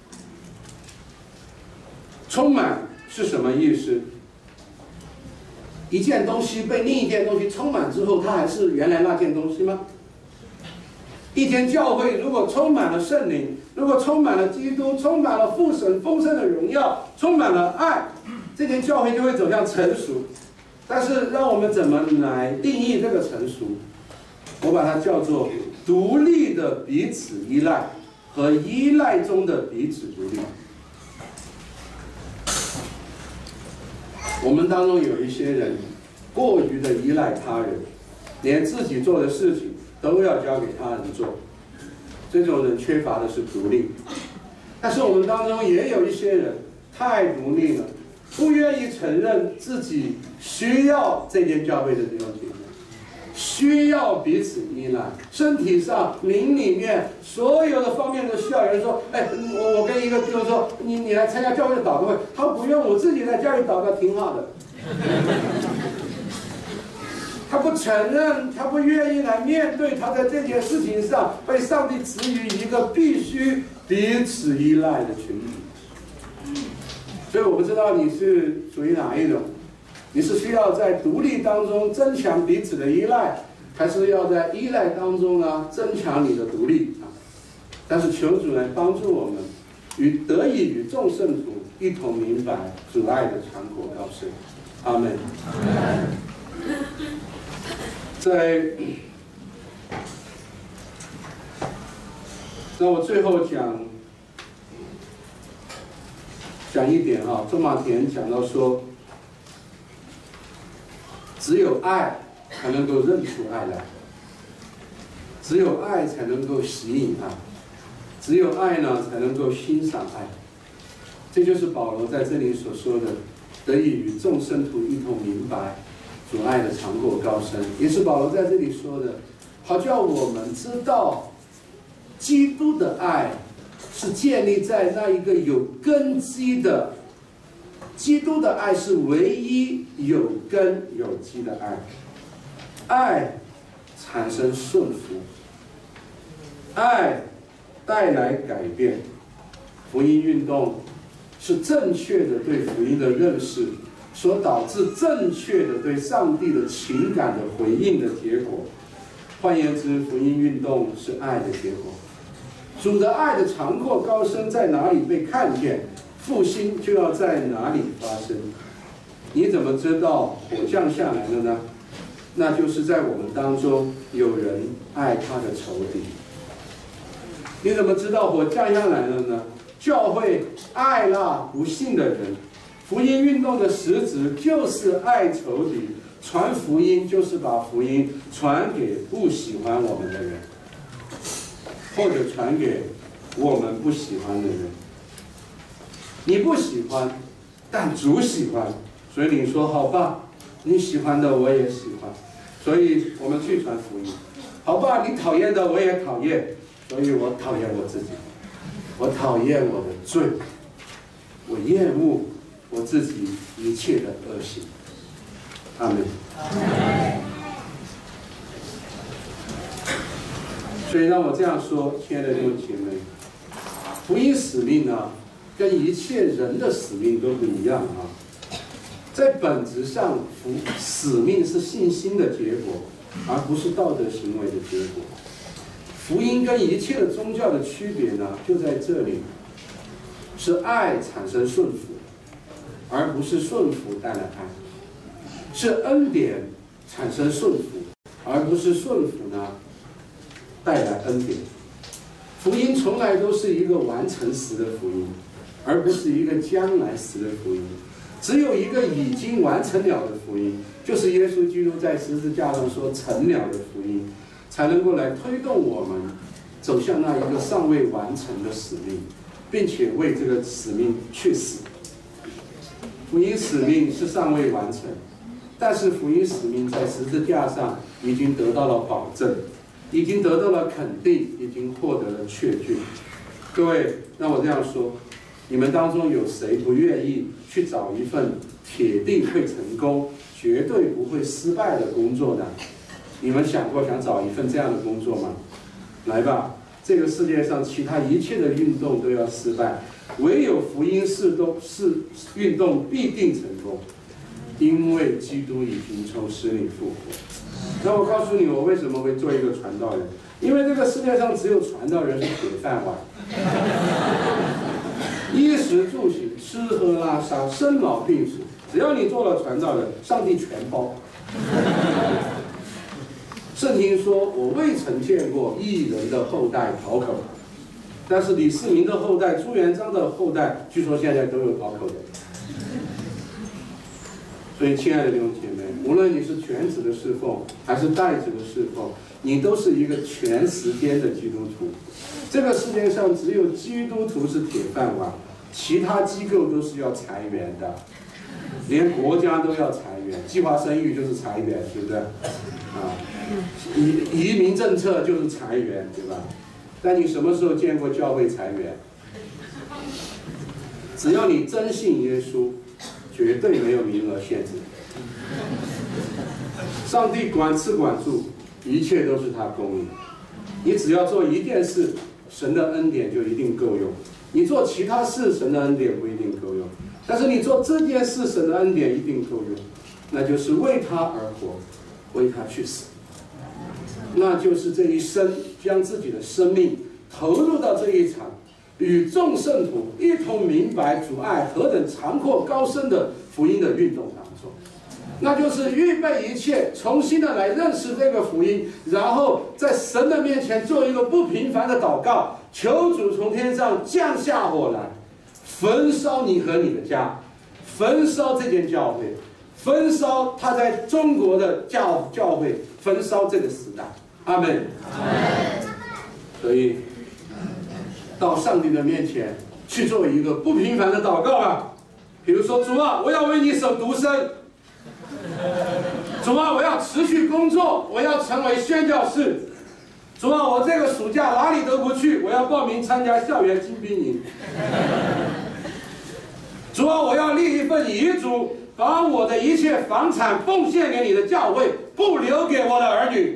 [SPEAKER 2] 充满是什么意思？一件东西被另一件东西充满之后，它还是原来那件东西吗？一间教会如果充满了圣灵，如果充满了基督，充满了父神丰盛的荣耀，充满了爱，这间教会就会走向成熟。但是让我们怎么来定义这个成熟？我把它叫做独立的彼此依赖和依赖中的彼此独立。我们当中有一些人过于的依赖他人，连自己做的事情都要交给他人做，这种人缺乏的是独立。但是我们当中也有一些人太独立了，不愿意承认自己需要这间教会的弟兄姐妹，需要彼此依赖，身体上、灵里面所有的方面都需要。有人说：“哎，我我跟一个弟兄说，你你来参加教会的祷告会，他说不用，我自己在家里祷告挺好的。”他不承认，他不愿意来面对他在这件事情上被上帝赐予一个必须彼此依赖的群体。所以我不知道你是属于哪一种，你是需要在独立当中增强彼此的依赖，还是要在依赖当中呢增强你的独立啊？但是求主来帮助我们，与得以与众圣徒一同明白主爱的长阔高深。阿们。在，那我最后讲讲一点哈，周马田讲到说，只有爱才能够认出爱来，只有爱才能够吸引爱，只有爱呢才能够欣赏爱。这就是保罗在这里所说的，得以与众圣徒一同明白主爱的长阔高深，也是保罗在这里说的，好叫我们知道，基督的爱是建立在那一个有根基的，基督的爱是唯一有根有基的爱，爱产生顺服，爱带来改变，福音运动是正确的对福音的认识所导致正确的对上帝的情感的回应的结果。换言之，福音运动是爱的结果。主的爱的长阔高深在哪里被看见，复兴就要在哪里发生。你怎么知道火降下来了呢？那就是在我们当中有人爱他的仇敌。你怎么知道火降下来了呢？教会爱那不信的人。福音运动的实质就是爱仇敌，传福音就是把福音传给不喜欢我们的人，或者传给我们不喜欢的人。你不喜欢，但主喜欢，所以你说好吧，你喜欢的我也喜欢，所以我们去传福音。好吧，你讨厌的我也讨厌，所以我讨厌我自己，我讨厌我的罪，我厌恶我自己一切的恶行。阿们。所以让我这样说，亲爱的弟兄姐妹，福音使命呢，跟一切人的使命都不一样啊。在本质上，福使命是信心的结果，而不是道德行为的结果。福音跟一切的宗教的区别呢，就在这里，是爱产生顺服，而不是顺服带来爱；是恩典产生顺服，而不是顺服呢带来恩典。福音从来都是一个完成时的福音，而不是一个将来时的福音。 只有一个已经完成了的福音，就是耶稣基督在十字架上说成了的福音，才能够来推动我们走向那一个尚未完成的使命，并且为这个使命去死。福音使命是尚未完成，但是福音使命在十字架上已经得到了保证，已经得到了肯定，已经获得了确据。各位，那我这样说，你们当中有谁不愿意去找一份铁定会成功、绝对不会失败的工作呢？你们想过想找一份这样的工作吗？来吧，这个世界上其他一切的运动都要失败，唯有福音事动是运动必定成功，因为基督已经从死里复活。那我告诉你，我为什么会做一个传道人？因为这个世界上只有传道人是铁饭碗，衣食住行、吃喝拉撒、生老病死，只要你做了传道人，上帝全包。圣经说：“我未曾见过义人的后代讨口。”但是李世民的后代、朱元璋的后代，据说现在都有讨口的。所以，亲爱的弟兄姐妹，无论你是全职的侍奉还是代职的侍奉，你都是一个全时间的基督徒。这个世界上只有基督徒是铁饭碗，其他机构都是要裁员的，连国家都要裁员，计划生育就是裁员，对不对？啊，移移民政策就是裁员，对吧？但你什么时候见过教会裁员？只要你真信耶稣，绝对没有名额限制。上帝管吃管住，一切都是他供应。你只要做一件事，神的恩典就一定够用。你做其他事，神的恩典不一定够用。但是你做这件事，神的恩典一定够用，那就是为他而活，为他去死。那就是这一生将自己的生命投入到这一场与众圣徒一同明白主爱何等长阔高深的福音的运动当中，那就是预备一切，重新的来认识这个福音，然后在神的面前做一个不平凡的祷告，求主从天上降下火来，焚烧你和你的家，焚烧这间教会，焚烧他在中国的教教会，焚烧这个时代。阿们。所以到上帝的面前去做一个不平凡的祷告吧。比如说，主啊，我要为你守独身。主啊，我要持续工作，我要成为宣教士。主啊，我这个暑假哪里都不去，我要报名参加校园精兵营。主啊，我要立一份遗嘱，把我的一切房产奉献给你的教会，不留给我的儿女。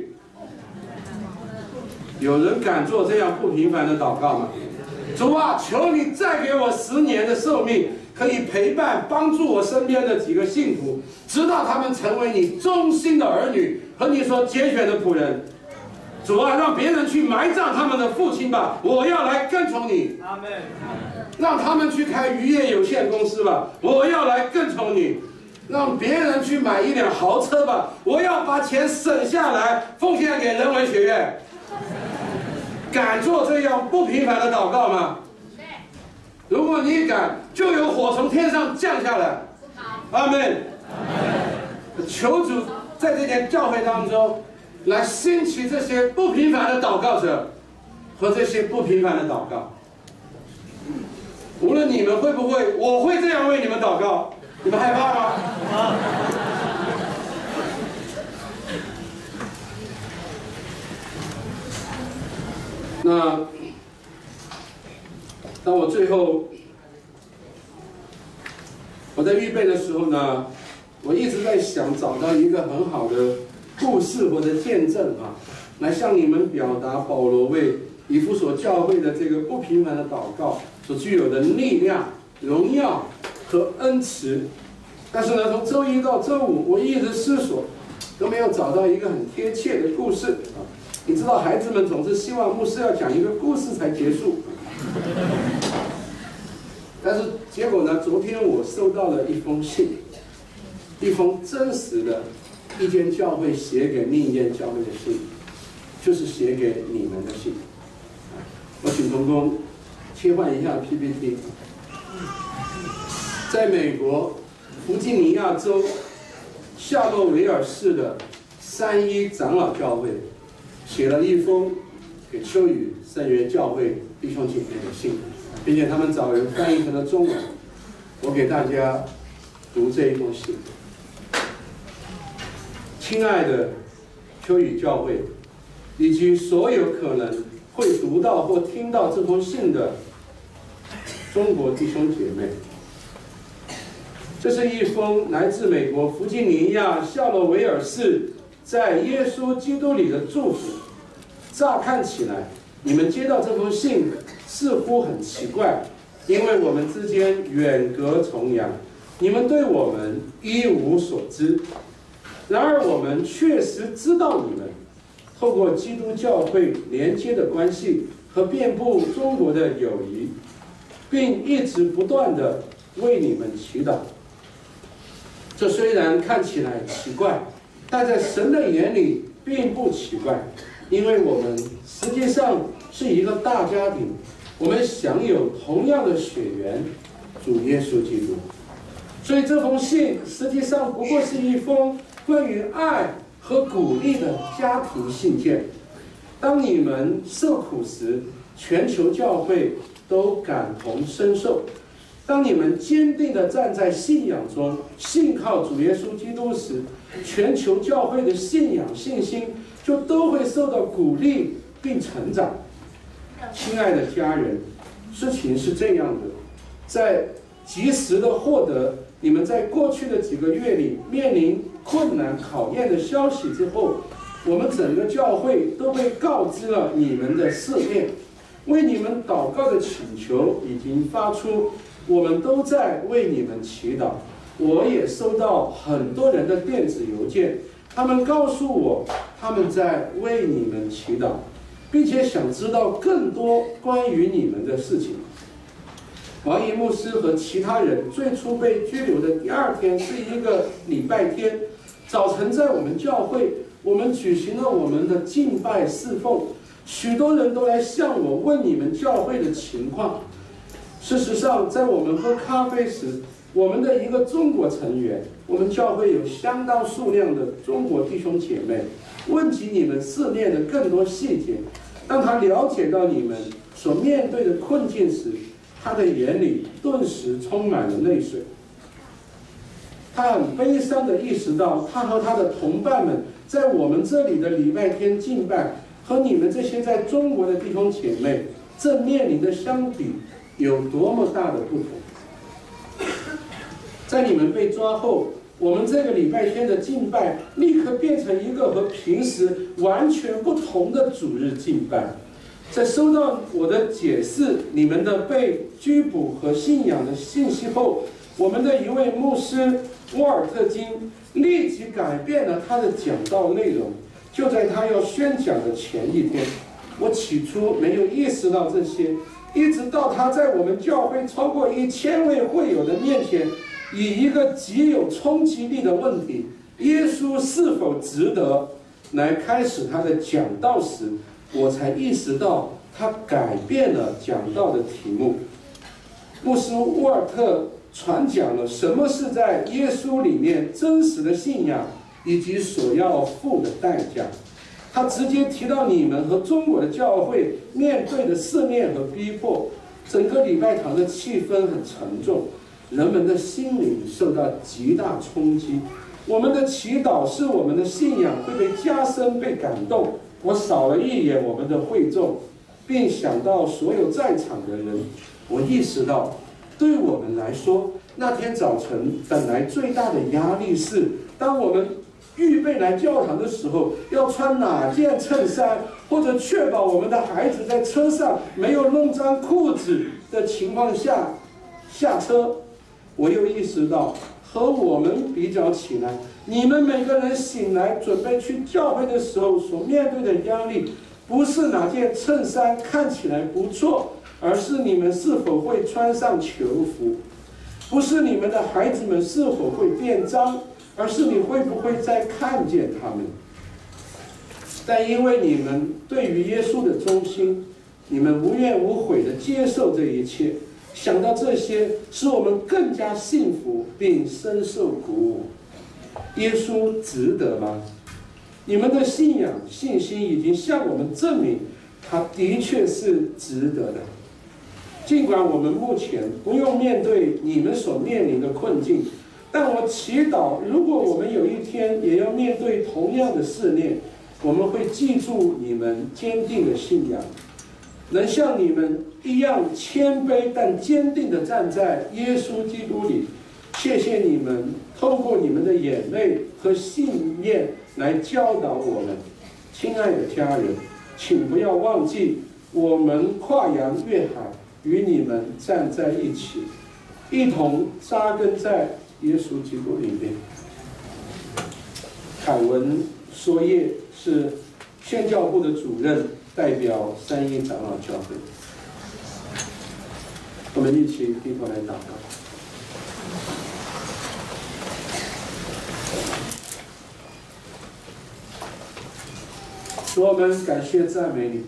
[SPEAKER 2] 有人敢做这样不平凡的祷告吗？主啊，求你再给我十年的寿命，可以陪伴帮助我身边的几个信徒，直到他们成为你忠心的儿女和你所拣选的仆人。主啊，让别人去埋葬他们的父亲吧，我要来跟从你。阿们。让他们去开渔业有限公司吧，我要来跟从你。让别人去买一辆豪车吧，我要把钱省下来奉献给人文学院。敢做这样不平凡的祷告吗？如果你敢，就有火从天上降下来。阿们。求主在这间教会当中来兴起这些不平凡的祷告者和这些不平凡的祷告。无论你们会不会，我会这样为你们祷告。你们害怕吗？那当我最后我在预备的时候呢，我一直在想找到一个很好的故事或者见证啊，来向你们表达保罗为以弗所教会的这个不平凡的祷告所具有的力量、荣耀和恩慈。但是呢，从周一到周五，我一直思索，都没有找到一个很贴切的故事啊。你知道，孩子们总是希望牧师要讲一个故事才结束。但是结果呢？昨天我收到了一封信，一封真实的一间教会写给另一间教会的信，就是写给你们的信。我请同工切换一下 P P T。在美国弗吉尼亚州夏洛维尔市的三一长老教会写了一封给秋雨圣约教会弟兄姐妹的信，并且他们找人翻译成了中文。我给大家读这一封信。亲爱的秋雨教会，以及所有可能会读到或听到这封信的中国弟兄姐妹，这是一封来自美国弗吉尼亚夏洛维尔市在耶稣基督里的祝福。乍看起来，你们接到这封信似乎很奇怪，因为我们之间远隔重洋，你们对我们一无所知。然而，我们确实知道你们透过基督教会连接的关系和遍布中国的友谊，并一直不断地为你们祈祷。这虽然看起来奇怪，但在神的眼里并不奇怪，因为我们实际上是一个大家庭，我们享有同样的血缘，主耶稣基督。所以这封信实际上不过是一封关于爱和鼓励的家庭信件。当你们受苦时，全球教会都感同身受；当你们坚定地站在信仰中，信靠主耶稣基督时，全球教会的信仰信心就都会受到鼓励并成长。亲爱的家人，事情是这样的，在及时的获得你们在过去的几个月里面临困难考验的消息之后，我们整个教会都被告知了你们的试炼，为你们祷告的请求已经发出，我们都在为你们祈祷。我也收到很多人的电子邮件，他们告诉我他们在为你们祈祷，并且想知道更多关于你们的事情。王怡牧师和其他人最初被拘留的第二天是一个礼拜天，早晨在我们教会，我们举行了我们的敬拜侍奉，许多人都来向我问你们教会的情况。事实上，在我们喝咖啡时，我们的一个中国成员，我们教会有相当数量的中国弟兄姐妹，问及你们试炼的更多细节。当他了解到你们所面对的困境时，他的眼里顿时充满了泪水。他很悲伤地意识到，他和他的同伴们在我们这里的礼拜天敬拜，和你们这些在中国的弟兄姐妹正面临的相比，有多么大的不同。在你们被抓后，我们这个礼拜天的敬拜立刻变成一个和平时完全不同的主日敬拜。在收到我的解释你们的被拘捕和信仰的信息后，我们的一位牧师沃尔特金立即改变了他的讲道内容。就在他要宣讲的前一天，我起初没有意识到这些，一直到他在我们教会超过一千位会友的面前，以一个极有冲击力的问题——耶稣是否值得——来开始他的讲道时，我才意识到他改变了讲道的题目。牧师沃尔特传讲了什么是在耶稣里面真实的信仰，以及所要付的代价。他直接提到你们和中国的教会面对的试炼和逼迫。整个礼拜堂的气氛很沉重，人们的心灵受到极大冲击。我们的祈祷是我们的信仰会被加深、被感动。我扫了一眼我们的会众，并想到所有在场的人，我意识到，对我们来说，那天早晨本来最大的压力是，当我们预备来教堂的时候，要穿哪件衬衫，或者确保我们的孩子在车上没有弄脏裤子的情况下下车。我又意识到，和我们比较起来，你们每个人醒来准备去教会的时候所面对的压力，不是哪件衬衫看起来不错，而是你们是否会穿上囚服；不是你们的孩子们是否会变脏，而是你会不会再看见他们。但因为你们对于耶稣的忠心，你们无怨无悔地接受这一切， 想到这些，使我们更加幸福并深受鼓舞。耶稣值得吗？你们的信仰、信心已经向我们证明，他的确是值得的。尽管我们目前不用面对你们所面临的困境，但我祈祷，如果我们有一天也要面对同样的试炼，我们会记住你们坚定的信仰，能像你们一样谦卑但坚定地站在耶稣基督里。谢谢你们透过你们的眼泪和信念来教导我们。亲爱的家人，请不要忘记，我们跨洋越海，与你们站在一起，一同扎根在耶稣基督里面。凯文梭叶是宣教部的主任，代表三一长老教会。我们一起低头来祷告。主，我们感谢赞美你，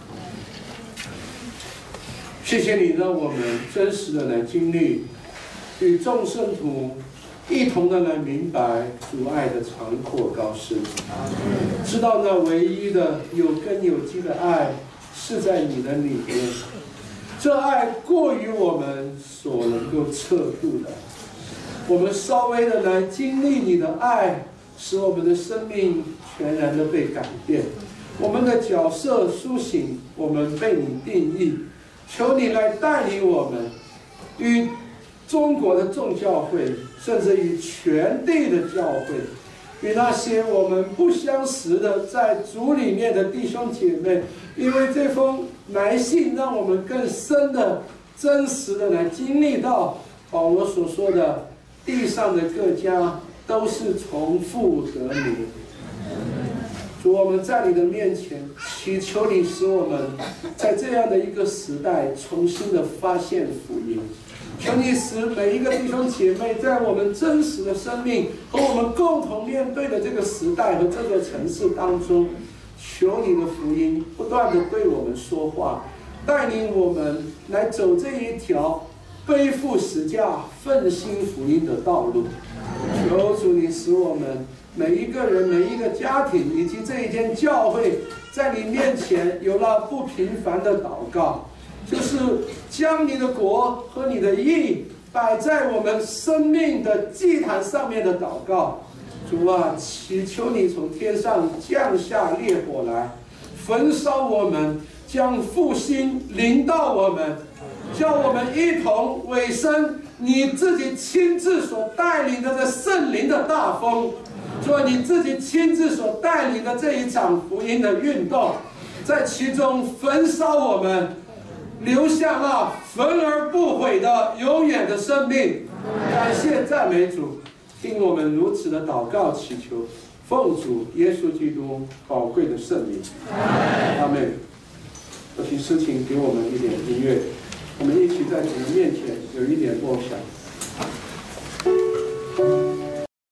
[SPEAKER 2] 谢谢你让我们真实的来经历，与众圣徒一同的来明白主爱的长阔高深，知道那唯一的有根有基的爱是在你的里面，这爱过于我们所能够测度的。我们稍微的来经历你的爱，使我们的生命全然的被改变，我们的角色苏醒，我们被你定义。求你来带领我们，与中国的众教会，甚至与全地的教会，与那些我们不相识的在主里面的弟兄姐妹，因为这封来信让我们更深的、真实的来经历到保罗所说的，地上的各家都是从父得名。主，我们在你的面前祈求你，使我们在这样的一个时代重新的发现福音。求你使每一个弟兄姐妹在我们真实的生命和我们共同面对的这个时代和这个城市当中，求你的福音不断的对我们说话，带领我们来走这一条背负十架、奋心福音的道路。求主你使我们每一个人、每一个家庭以及这一间教会，在你面前有了不平凡的祷告，就是将你的国和你的义摆在我们生命的祭坛上面的祷告。主啊，祈求你从天上降下烈火来，焚烧我们，将复兴临到我们，叫我们一同委身你自己亲自所带领的这圣灵的大风。主啊，你自己亲自所带领的这一场福音的运动，在其中焚烧我们，留下那焚而不毁的永远的生命。感谢赞美主，听我们如此的祷告祈求，奉主耶稣基督宝贵的圣名，阿们。我请诗情给我们一点音乐，我们一起在主的面前有一点默想。